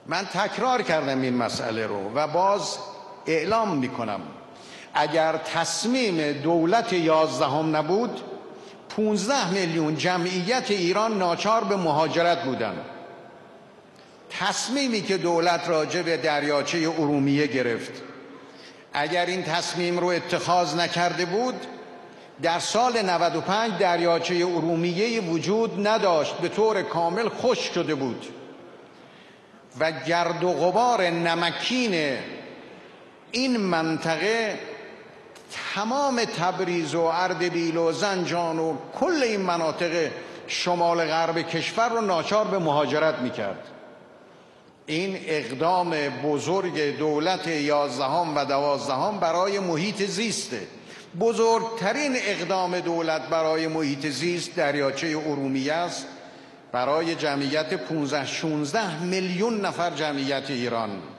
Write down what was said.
من تکرار کردم این مسئله رو و باز اعلام میکنم اگر تصمیم دولت 11 نبود 15 میلیون جمعیت ایران ناچار به مهاجرت بودن. تصمیمی که دولت راجع به دریاچه ارومیه گرفت اگر این تصمیم رو اتخاذ نکرده بود در سال 95 دریاچه ارومیه وجود نداشت، به طور کامل خشک شده بود و گرد و غبار نمکین این منطقه تمام تبریز و اردبیل و زنجان و کل این مناطق شمال غرب کشور رو ناچار به مهاجرت میکرد. این اقدام بزرگ دولت 11 و 12 برای محیط زیسته. بزرگترین اقدام دولت برای محیط زیست دریاچه ارومیه است، برای جمعیت 15-16 میلیون نفر جمعیت ایران.